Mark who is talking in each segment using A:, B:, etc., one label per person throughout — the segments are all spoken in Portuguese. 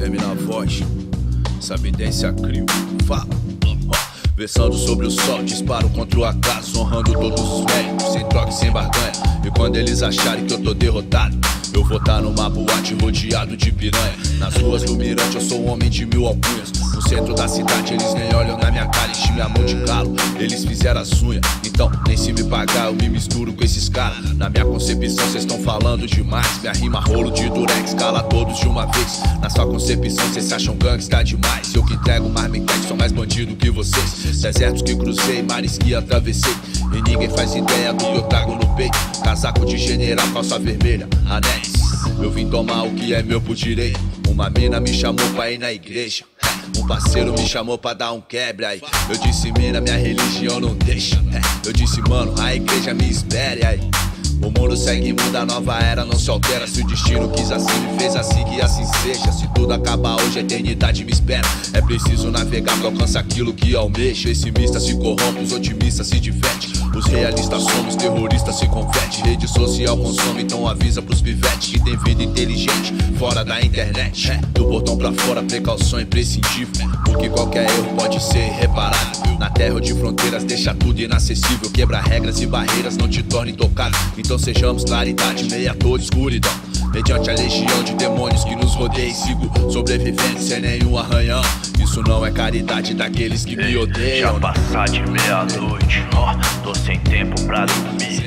A: CM na voz, sabidência crio, fala. Versando sobre o sol, disparo contra o acaso, honrando todos os méritos, sem troca e sem barganha. E quando eles acharem que eu tô derrotado, eu vou tá numa boate rodeado de piranha. Nas ruas do Mirante eu sou um homem de 1000 alcunhas. No centro da cidade eles nem olham na minha cara, enchi minha mão de galo, eles fizeram as unhas. Então nem se me pagar eu me misturo com esses caras. Na minha concepção cês tão falando demais. Minha rima rolo de durex, cala todos de uma vez. Na sua concepção cês se acham gangsta demais. Eu que entrego marmitex, sou mais bandido que vocês. Desertos que cruzei, mares que atravessei, e ninguém faz ideia do que eu trago no peito. Casaco de general, calça vermelha, anéis. Eu vim tomar o que é meu por direito. Uma mina me chamou pra ir na igreja, um parceiro me chamou pra dar um quebra aí. Eu disse, mina, minha religião não deixa. Eu disse, mano, a igreja me espere aí. O mundo segue, muda, a nova era não se altera. Se o destino quis assim, me fez assim, que assim seja. Se tudo acabar hoje, a eternidade me espera. É preciso navegar pra alcançar aquilo que almeja. Esse mista se corrompe, os otimistas se divertem. Os realistas somos, terroristas se converte. Rede social consome, então avisa pros pivetes que tem vida inteligente fora da internet. Do portão pra fora, precaução imprescindível, porque qualquer erro pode ser irreparável. Na terra de fronteiras, deixa tudo inacessível. Quebra regras e barreiras, não te torna intocável. Então sejamos claridade, meia toda escuridão. Mediante a legião de demônios que nos rodeia, sigo sobrevivendo sem nenhum arranhão. Isso não é caridade daqueles que me odeiam.
B: Já passar de meia-noite, ó, tô sem tempo pra dormir.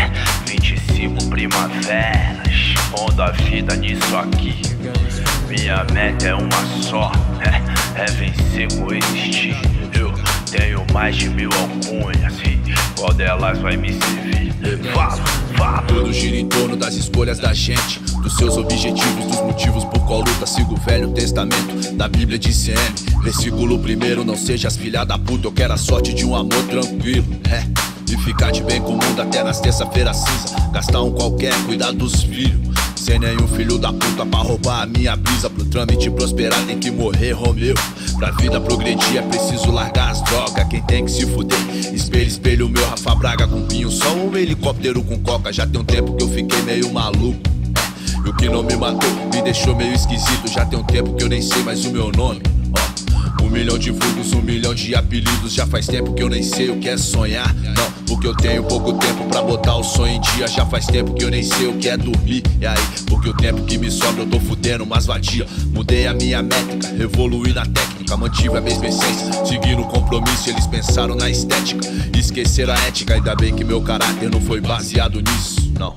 B: 25 primaveras, pondo a vida nisso aqui. Minha meta é uma só, é vencer, coexistir. Eu tenho mais de 1000 alcunhas, e qual delas vai me servir? Fala.
A: Tudo gira em torno das escolhas da gente, dos seus objetivos, dos motivos por qual luta. Sigo o Velho Testamento da Bíblia de CM, versículo 1: não sejas filha da puta, eu quero a sorte de um amor tranquilo, e ficar de bem com o mundo até nas terça-feira cinza. Gastar um qualquer, cuidar dos filhos, sem nenhum filho da puta pra roubar a minha brisa. Pro trâmite prosperar tem que morrer, Romeu. Pra vida progredir é preciso largar as drogas. Quem tem que se fuder, espelho, espelho meu, Rafa Braga com pinho. Só um helicóptero com coca, já tem um tempo que eu fiquei meio maluco. E o que não me matou, me deixou meio esquisito. Já tem um tempo que eu nem sei mais o meu nome. 1 milhão de vulgos, 1 milhão de apelidos. Já faz tempo que eu nem sei o que é sonhar. Não, porque eu tenho pouco tempo pra botar o sonho em dia. Já faz tempo que eu nem sei o que é dormir. E aí, porque o tempo que me sobra eu tô fudendo umas vadia. Mudei a minha métrica, evoluí na técnica, mantive a mesma essência, segui no compromisso. Eles pensaram na estética, esqueceram a ética. Ainda bem que meu caráter não foi baseado nisso, não.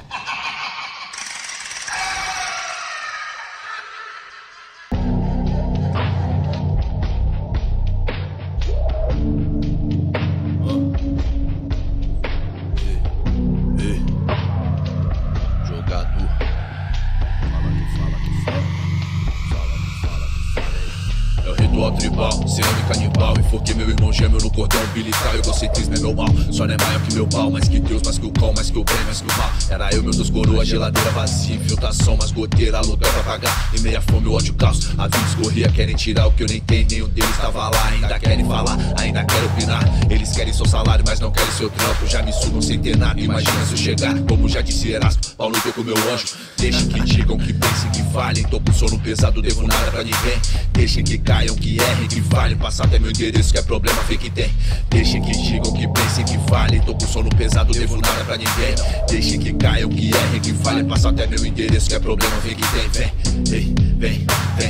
A: Tribal, CM canibal, enforquei meu irmão gêmeo no cordão umbilical. Egocentrismo é meu mal, só não é maior que meu pau. Mais que Deus, mais que o cão, mais que o bem, mais que o mal. Era eu, meus 2 coroas, geladeira vazia, infiltração, mas goteira, aluguel pra pagar. Em meia fome, o ódio, caos, a vida escorria. Querem tirar o que eu nem tenho, nenhum deles tava lá. Ainda querem falar, ainda querem opinar. Eles querem seu salário, mas não querem seu trampo. Já me sugam sem ter nada, imagina se eu chegar. Como já disse Erasmo, Paulo deu com meu anjo. Deixem que digam, que pensem, que falem. Tô com sono pesado, devo nada pra ninguém. Deixem que caiam, que errem, que falem. Passar até meu endereço, que é problema, vê que tem. Deixem que digam, que pensem, que falem. Tô com sono pesado, devo nada pra ninguém. Deixem que caiam, que errem, que falem. Passar até meu endereço, que é problema, vê que tem. Vem,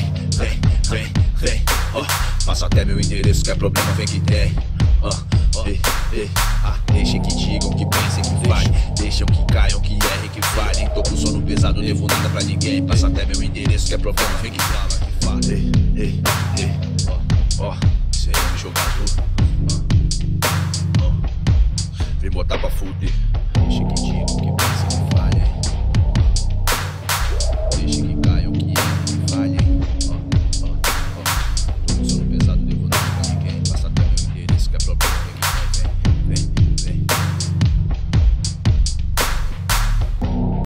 A: passa até meu endereço, que é problema, vem que tem. Deixem que digam, que pensem, que falem. Deixam que caiam, que errem, que falem. Tô com sono pesado, devo nada pra ninguém. Passa até meu endereço, que é problema, vem que fala, que fala. CM jogador, vem botar pra fuder.